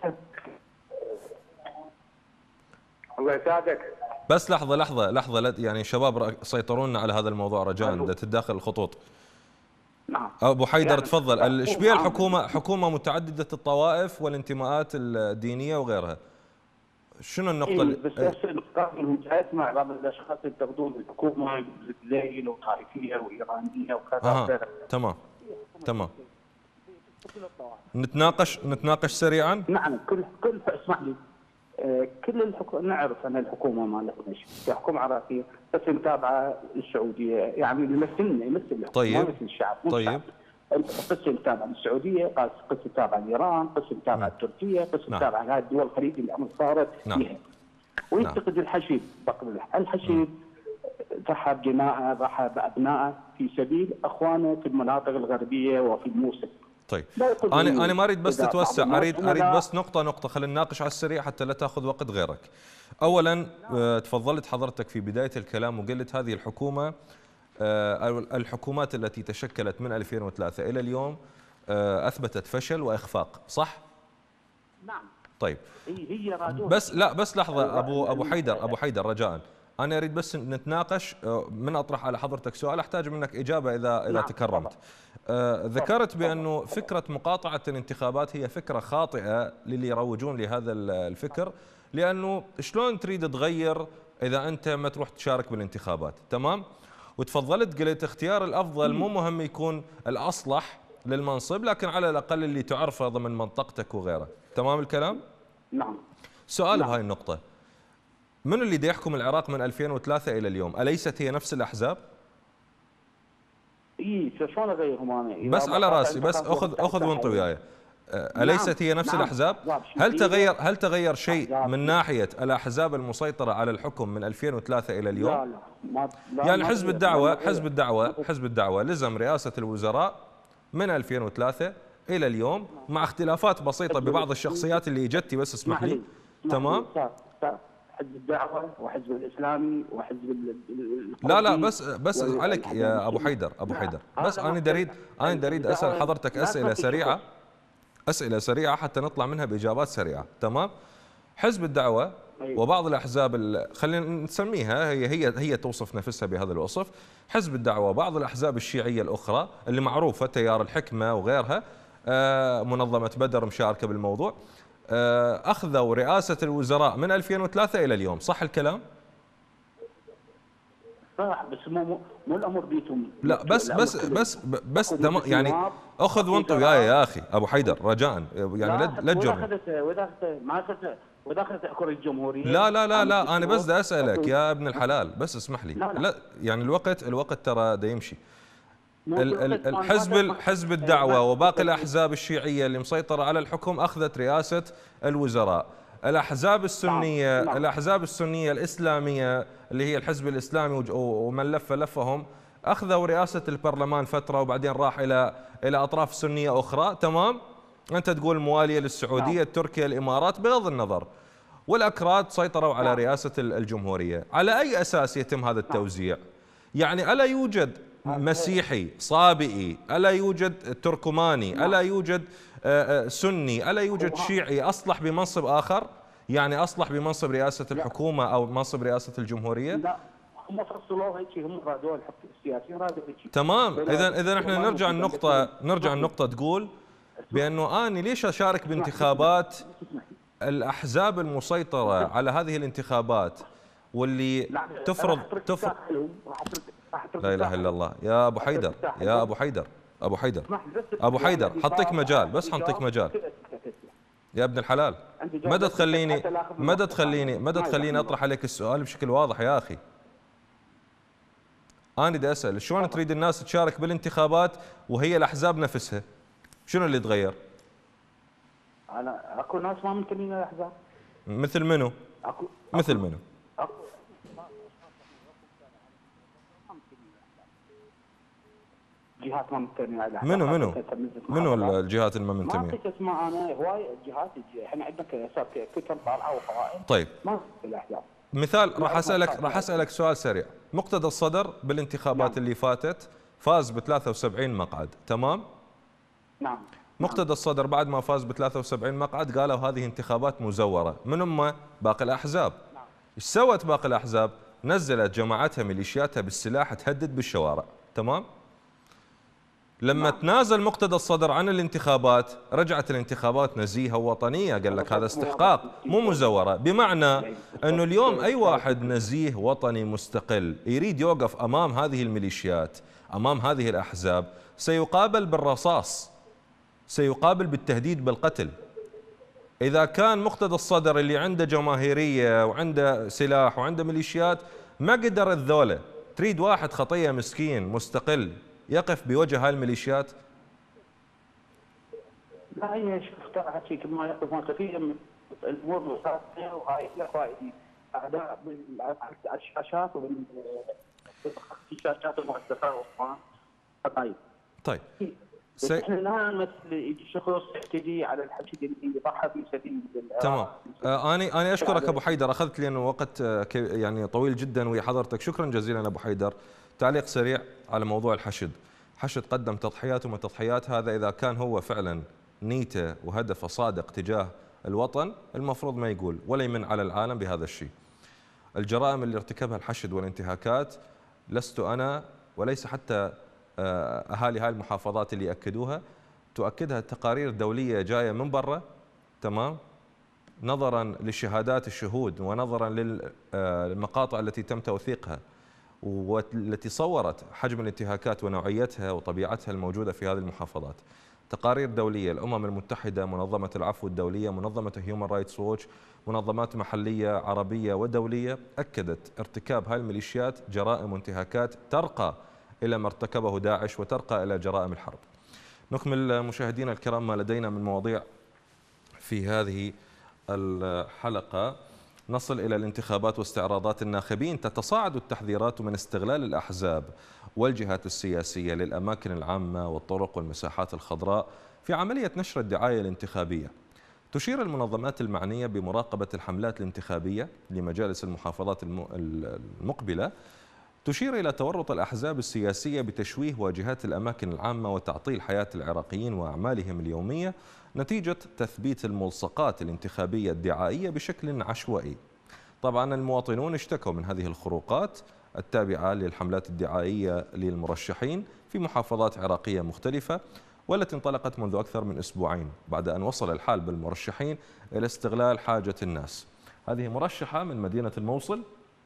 الله يساعدك. بس لحظه يعني شباب سيطرون على هذا الموضوع رجاء، تتداخل الخطوط. نعم. ابو حيدر يعني تفضل. ايش بيها الحكومه؟ حكومه متعدده الطوائف والانتماءات الدينيه وغيرها. شنو النقطه بس اسمع بعض الاشخاص ينتقدون الحكومه ليل وطائفيه وايرانيه وكذا. تمام. نتناقش سريعا. نعم. كل اسمح لي، كل الحكومه نعرف ان الحكومه مالتنا حكومه عراقيه بس متابعه السعوديه، يعني يمثل طيب. ما يمثل الشعب. طيب. قسم تابع للسعوديه، قسم تابع لايران، قسم تابع لتركيا، قسم تابع لهذه الدول الخليج اللي صارت فيها. وينتقد الحشيد، الحشيد ضحى بدمائه، ضحى بابنائه في سبيل اخوانه في المناطق الغربيه وفي الموصل. طيب انا ما اريد بس تتوسع، اريد بس نقطه خلينا نناقش على السريع حتى لا تاخذ وقت غيرك. اولا تفضلت حضرتك في بدايه الكلام وقلت هذه الحكومه الحكومات التي تشكلت من 2003 الى اليوم اثبتت فشل واخفاق، صح؟ نعم. طيب هي بس لحظه ابو حيدر رجاء، انا اريد بس نتناقش من اطرح على حضرتك سؤال احتاج منك اجابه اذا نعم. تكرمت. ذكرت بانه فكره مقاطعه الانتخابات هي فكره خاطئه للي يروجون لهذا الفكر، لانه شلون تريد تغير اذا انت ما تروح تشارك بالانتخابات، تمام؟ وتفضلت قلت اختيار الافضل مو مهم يكون الاصلح للمنصب، لكن على الاقل اللي تعرفه ضمن منطقتك وغيره، تمام الكلام؟ نعم. سؤال بهاي النقطه، من اللي يحكم العراق من 2003 الى اليوم؟ اليست هي نفس الاحزاب؟ شلون اغيرهم انا؟ بس على راسي، بس اخذ وانطي وياي. اليست هي نفس الاحزاب؟ هل تغير شيء من ناحيه الاحزاب المسيطره على الحكم من 2003 الى اليوم؟ لا يعني حزب الدعوه لزم رئاسه الوزراء من 2003 الى اليوم مع اختلافات بسيطه ببعض الشخصيات اللي اجتي، بس اسمح لي. تمام؟ حزب الدعوه وحزب الاسلامي وحزب لا بس عليك يا ابو حيدر بس انا اريد اسال حضرتك اسئله سريعه حتى نطلع منها باجابات سريعه، تمام؟ حزب الدعوة وبعض الأحزاب خلينا نسميها هي توصف نفسها بهذا الوصف، حزب الدعوة وبعض الأحزاب الشيعية الأخرى اللي معروفة، تيار الحكمة وغيرها، منظمة بدر مشاركة بالموضوع، أخذوا رئاسة الوزراء من 2003 إلى اليوم، صح الكلام؟ صح، بس مو الأمر بيتم. لا بس يعني أخذ وانت وياي يا أخي أبو حيدر رجاء، يعني لا تجرب. وإذا أخذت أكل الجمهورية. لا أنا بس بدي أسألك يا ابن الحلال، بس اسمح لي. لا يعني الوقت ترى دا يمشي. حزب الدعوة وباقي الأحزاب الشيعية اللي مسيطرة على الحكم أخذت رئاسة الوزراء. الأحزاب السنية الإسلامية اللي هي الحزب الإسلامي ومن لفهم أخذوا رئاسة البرلمان فترة، وبعدين راح إلى أطراف سنية أخرى. تمام؟ أنت تقول موالية للسعودية، تركيا، الإمارات، بغض النظر. والأكراد سيطروا على رئاسة الجمهورية. على أي أساس يتم هذا التوزيع؟ يعني ألا يوجد مسيحي صابئي، ألا يوجد تركماني، ألا يوجد سني، ألا يوجد شيعي أصلح بمنصب آخر؟ يعني أصلح بمنصب رئاسة الحكومة أو منصب رئاسة الجمهورية؟ لا، هم فصلوها هيك، هم رادوا السياسيين رادوا هيك. تمام. إذا احنا نرجع النقطة تقول بأنه أنا ليش أشارك بانتخابات الأحزاب المسيطرة على هذه الانتخابات واللي تفرض لا إله إلا الله. يا أبو حيدر حطيك مجال، بس حنطيك مجال يا ابن الحلال. مدى تخليني أطرح عليك السؤال بشكل واضح يا أخي. أنا بدي أسأل شلون تريد الناس تشارك بالانتخابات وهي الأحزاب نفسها؟ شنو اللي تغير؟ اكو ناس ما منتمين للاحزاب. مثل منو؟ مثل منو؟ جهات ما منتمين للاحزاب. منو الجهات اللي ما منتمين؟ ما اعطيك اسماء انا، هواي جهات احنا عندنا كتب طالعه وقوائم. طيب ما الاحزاب. مثال راح اسالك سؤال سريع. مقتدى الصدر بالانتخابات اللي فاتت فاز ب 73 مقعد، تمام؟ نعم. مقتدى الصدر بعد ما فاز ب 73 مقعد قالوا هذه انتخابات مزورة. من هم؟ باقي الأحزاب. ايش سوت باقي الأحزاب؟ نزلت جماعتها ميليشياتها بالسلاح تهدد بالشوارع، تمام؟ لما تنازل مقتدى الصدر عن الانتخابات رجعت الانتخابات نزيهة ووطنية، قال لك هذا استحقاق مو مزورة. بمعنى أنه اليوم أي واحد نزيه وطني مستقل يريد يوقف أمام هذه الميليشيات، أمام هذه الأحزاب، سيقابل بالرصاص، سيقابل بالتهديد بالقتل. إذا كان مقتدى الصدر اللي عنده جماهيرية وعنده سلاح وعنده ميليشيات ما قدر الذولة، تريد واحد خطية مسكين مستقل يقف بوجه هاي الميليشيات؟ لا هي شفتها حكي ما يقفون كثير من الامور مصادقه، وهاي الاخوه اعداء على الشاشات والشاشات المؤسسات والقضايا. طيب احنا لا نمثل يجي شخص يحتدي على الحكي اللي يضحى في سبيل تمام. انا اشكرك ابو حيدر، اخذت لي انه وقت يعني طويل جدا ويا حضرتك. شكرا جزيلا ابو حيدر. تعليق سريع على موضوع الحشد. حشد قدم تضحيات وما تضحيات، هذا اذا كان هو فعلا نيته وهدفه صادق تجاه الوطن المفروض ما يقول ولا يمن على العالم بهذا الشيء. الجرائم اللي ارتكبها الحشد والانتهاكات لست انا وليس حتى اهالي هاي المحافظات اللي ياكدوها، تؤكدها التقارير الدوليه جايه من برا، تمام؟ نظرا لشهادات الشهود ونظرا للمقاطع التي تم توثيقها والتي صورت حجم الانتهاكات ونوعيتها وطبيعتها الموجوده في هذه المحافظات. تقارير دوليه، الامم المتحده، منظمه العفو الدوليه، منظمه هيومن رايتس ووتش، منظمات محليه عربيه ودوليه اكدت ارتكاب هاي الميليشيات جرائم وانتهاكات ترقى إلى ما ارتكبه داعش وترقى إلى جرائم الحرب. نكمل مشاهدينا الكرام ما لدينا من مواضيع في هذه الحلقة. نصل إلى الانتخابات واستعراضات الناخبين. تتصاعد التحذيرات من استغلال الأحزاب والجهات السياسية للأماكن العامة والطرق والمساحات الخضراء في عملية نشر الدعاية الانتخابية. تشير المنظمات المعنية بمراقبة الحملات الانتخابية لمجالس المحافظات المقبلة تشير إلى تورط الأحزاب السياسية بتشويه واجهات الأماكن العامة وتعطيل حياة العراقيين وأعمالهم اليومية نتيجة تثبيت الملصقات الانتخابية الدعائية بشكل عشوائي. طبعا المواطنون اشتكوا من هذه الخروقات التابعة للحملات الدعائية للمرشحين في محافظات عراقية مختلفة، والتي انطلقت منذ أكثر من أسبوعين بعد أن وصل الحال بالمرشحين إلى استغلال حاجة الناس. هذه مرشحة من مدينة الموصل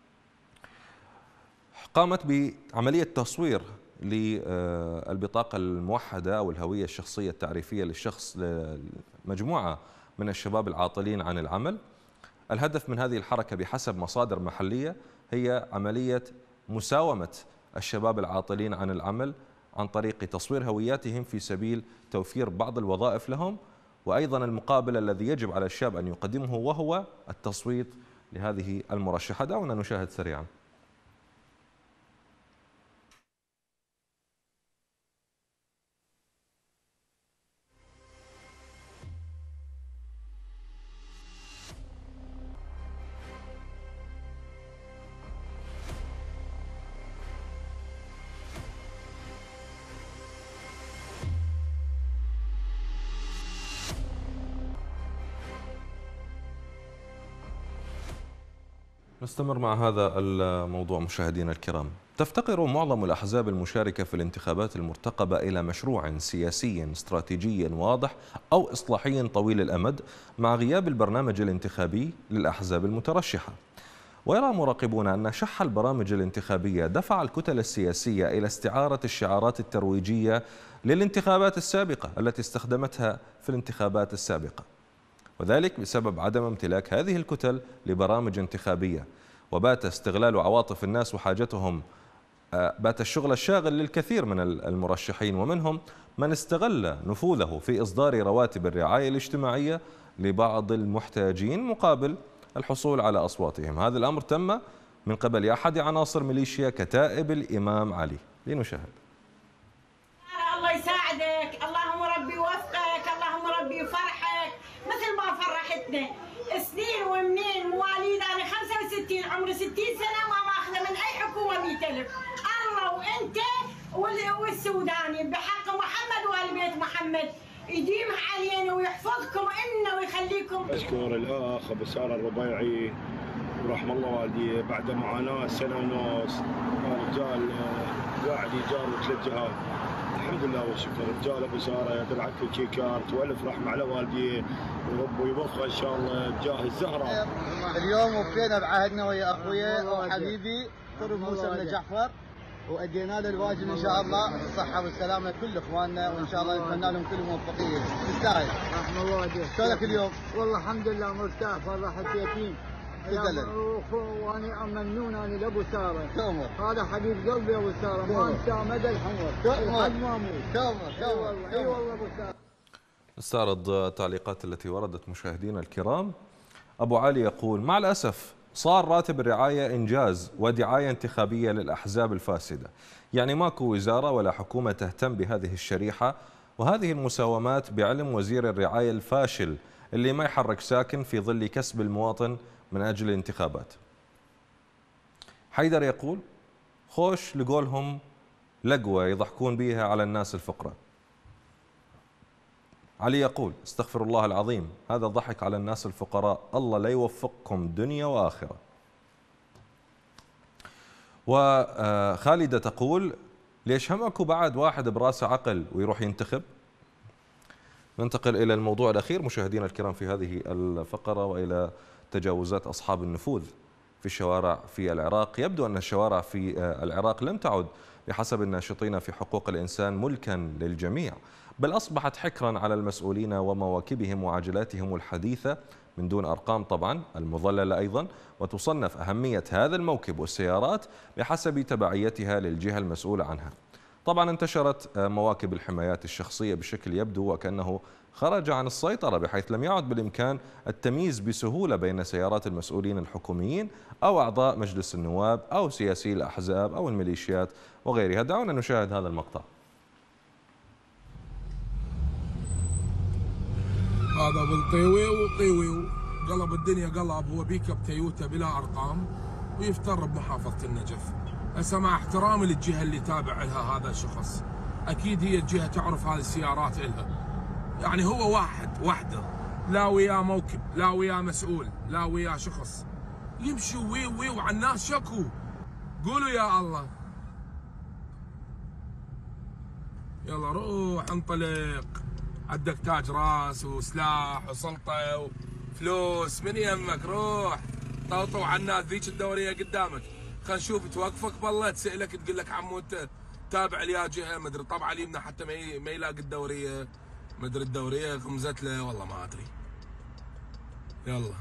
قامت بعملية تصوير للبطاقة الموحدة أو الهوية الشخصية التعريفية للشخص لمجموعة من الشباب العاطلين عن العمل. الهدف من هذه الحركة بحسب مصادر محلية هي عملية مساومة الشباب العاطلين عن العمل عن طريق تصوير هوياتهم في سبيل توفير بعض الوظائف لهم، وأيضا المقابل الذي يجب على الشاب أن يقدمه وهو التصويت لهذه المرشحة. دعونا نشاهد سريعا. نستمر مع هذا الموضوع مشاهدينا الكرام. تفتقر معظم الأحزاب المشاركة في الانتخابات المرتقبة إلى مشروع سياسي استراتيجي واضح أو إصلاحي طويل الأمد مع غياب البرنامج الانتخابي للأحزاب المترشحة. ويرى مراقبون أن شح البرامج الانتخابية دفع الكتل السياسية إلى استعارة الشعارات الترويجية للانتخابات السابقة التي استخدمتها في الانتخابات السابقة، وذلك بسبب عدم امتلاك هذه الكتل لبرامج انتخابية. وبات استغلال عواطف الناس وحاجتهم، بات الشغل الشاغل للكثير من المرشحين، ومنهم من استغل نفوذه في إصدار رواتب الرعاية الاجتماعية لبعض المحتاجين مقابل الحصول على أصواتهم. هذا الأمر تم من قبل أحد عناصر ميليشيا كتائب الإمام علي. لنشاهد. الله يساعدك، اللهم ربي يوفقك، اللهم ربي يفرحك مثل ما فرحتنا سنين ومنين مواليد. انا 65 عمري 60 سنه ما ماخذه من اي حكومه 100,000. الله وانت والسوداني بحق محمد وال بيت محمد يديم علينا ويحفظكم إنا ويخليكم. أشكر الأخ أبو سارة الربيعي ورحم الله والديه بعد معاناة سنة ونص. رجال قاعد يجار 3 جهات، الحمد لله والشكر. رجال ابو ساره يدرعك في تشيكارت والف رحمه على والديه وربي يوفقه ان شاء الله بجاه الزهره. اليوم وفينا بعهدنا ويا اخويا وحبيبي طرب موسى بن جعفر، وادينا له الواجب ان شاء الله بالصحه والسلامه لكل اخواننا، وان شاء الله نتمنى لهم كل موفقيه. تستاهل. رحم الله والديك. شلونك اليوم؟ والله الحمد لله مرتاح، فرحت يتيم. وانا ممنون انا لابو ساره. تؤمر. هذا حبيب قلبي ابو ساره، ما انساه مدى العمر. تؤمر. تؤمر. اي والله ابو ساره. نستعرض التعليقات التي وردت مشاهدينا الكرام. ابو علي يقول: مع الاسف صار راتب الرعايه انجاز ودعايه انتخابيه للاحزاب الفاسده، يعني ماكو وزاره ولا حكومه تهتم بهذه الشريحه، وهذه المساومات بعلم وزير الرعايه الفاشل اللي ما يحرك ساكن في ظل كسب المواطن من أجل الانتخابات. حيدر يقول: خوش لقولهم لقوة يضحكون بيها على الناس الفقراء. علي يقول: استغفر الله العظيم، هذا ضحك على الناس الفقراء، الله لا يوفقكم دنيا وآخرة. وخالدة تقول: ليش همكوا بعد واحد براسه عقل ويروح ينتخب؟ ننتقل إلى الموضوع الأخير مشاهدينا الكرام في هذه الفقرة، وإلى تجاوزات أصحاب النفوذ في الشوارع في العراق. يبدو أن الشوارع في العراق لم تعد بحسب الناشطين في حقوق الإنسان ملكا للجميع، بل أصبحت حكرا على المسؤولين ومواكبهم وعجلاتهم الحديثة من دون أرقام طبعا المضللة أيضا، وتصنف أهمية هذا الموكب والسيارات بحسب تبعيتها للجهة المسؤولة عنها. طبعا انتشرت مواكب الحمايات الشخصية بشكل يبدو وكأنه خرج عن السيطرة، بحيث لم يعد بالإمكان التمييز بسهولة بين سيارات المسؤولين الحكوميين أو أعضاء مجلس النواب أو سياسي الأحزاب أو الميليشيات وغيرها. دعونا نشاهد هذا المقطع. هذا بالطيوي وطيوي قلب الدنيا قلب، هو بيك اب تويوتا بلا أرقام ويفتر بمحافظة النجف. هسه مع احترامي للجهه اللي تابع لها هذا الشخص، اكيد هي الجهه تعرف هذه السيارات الها، يعني هو وحده، لا وياه موكب، لا وياه مسؤول، لا وياه شخص، يمشي وي وعلى الناس شكو. قولوا يا الله. يلا روح انطلق، عندك تاج راس وسلاح وسلطه وفلوس، من يمك روح طوطو على الناس. ذيك الدوريه قدامك، خلينا نشوف توقفك بالله تسالك تقول لك عمو انت تابع ليا جهه ما ادري، طبعا اليمنى حتى ما يلاقي الدوريه، ما ادري الدوريه غمزت له والله ما ادري. يلا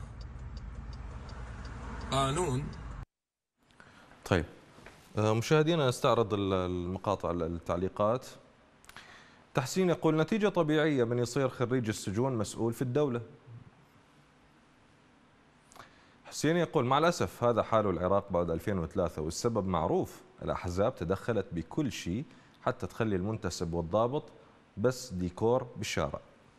قانون. طيب مشاهدينا نستعرض المقاطع التعليقات. تحسين يقول نتيجة طبيعية من يصير خريج السجون مسؤول في الدولة. حسين يقول مع الأسف هذا حال العراق بعد 2003 والسبب معروف، الأحزاب تدخلت بكل شيء حتى تخلي المنتسب والضابط بس ديكور بالشارع.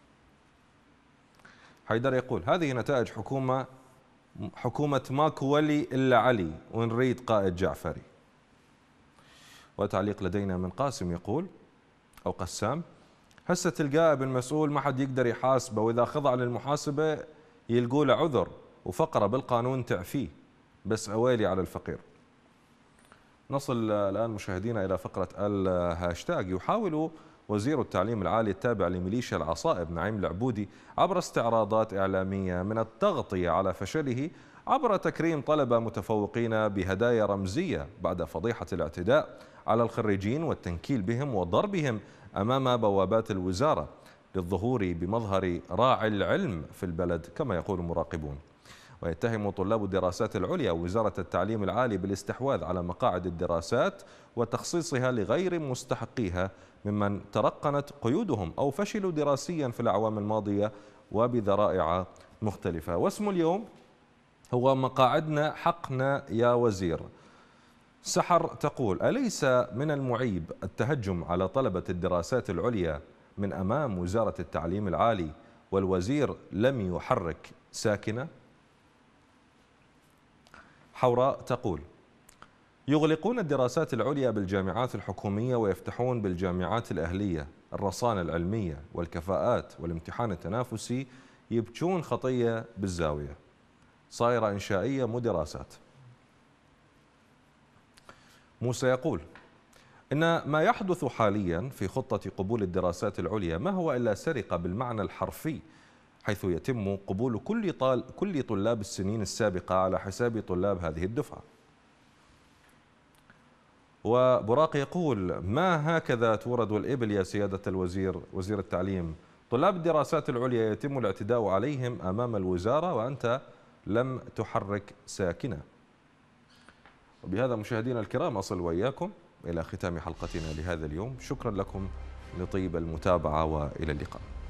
حيدر يقول هذه نتائج حكومة ماكو ولي إلا علي ونريد قائد جعفري. وتعليق لدينا من قاسم يقول أو قسام هسه تلقاه ابن مسؤول ما حد يقدر يحاسبه، وإذا خضع للمحاسبة يلقوا له عذر وفقرة بالقانون تعفيه، بس أويلي على الفقير. نصل الآن مشاهدينا إلى فقرة الهاشتاج. يحاول وزير التعليم العالي التابع لميليشيا العصائب نعيم العبودي عبر استعراضات إعلامية من التغطية على فشله عبر تكريم طلبة متفوقين بهدايا رمزية بعد فضيحة الاعتداء على الخريجين والتنكيل بهم وضربهم أمام بوابات الوزارة للظهور بمظهر راعي العلم في البلد كما يقول المراقبون. ويتهم طلاب الدراسات العليا وزارة التعليم العالي بالاستحواذ على مقاعد الدراسات وتخصيصها لغير مستحقيها ممن ترقنت قيودهم أو فشلوا دراسيا في الأعوام الماضية وبذرائع مختلفة. واسم اليوم هو مقاعدنا حقنا يا وزير. سحر تقول أليس من المعيب التهجم على طلبة الدراسات العليا من أمام وزارة التعليم العالي والوزير لم يحرك ساكنة؟ حوراء تقول يغلقون الدراسات العليا بالجامعات الحكومية ويفتحون بالجامعات الأهلية الرصانة العلمية والكفاءات والامتحان التنافسي، يبكون خطية بالزاوية، صايرة إنشائية مو دراسات. موسى يقول إن ما يحدث حاليا في خطة قبول الدراسات العليا ما هو إلا سرقة بالمعنى الحرفي، حيث يتم قبول كل طلاب السنين السابقة على حساب طلاب هذه الدفعة. وبراق يقول ما هكذا تورد الإبل يا سيادة الوزير وزير التعليم، طلاب الدراسات العليا يتم الاعتداء عليهم أمام الوزارة وأنت لم تحرك ساكنة. وبهذا مشاهدينا الكرام أصل وإياكم إلى ختام حلقتنا لهذا اليوم. شكرا لكم لطيب المتابعة وإلى اللقاء.